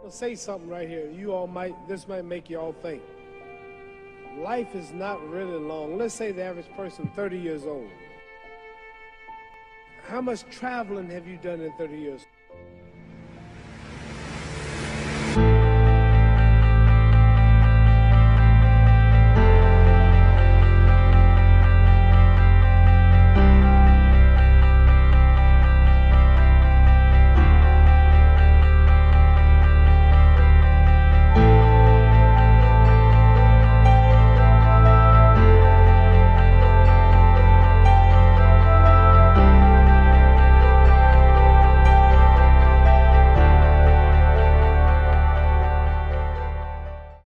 I'll say something right here. This might make you all think. Life is not really long. Let's say the average person, 30 years old. How much traveling have you done in 30 years?